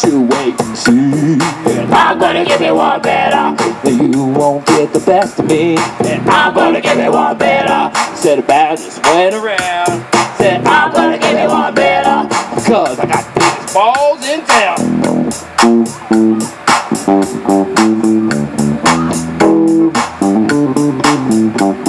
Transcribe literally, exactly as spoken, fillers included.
to wait and see. And I'm gonna give you one better. You won't get the best of me. And I'm gonna give you one better. Said about just went around. Said I'm gonna give you one better. Cause I got the biggest balls in town.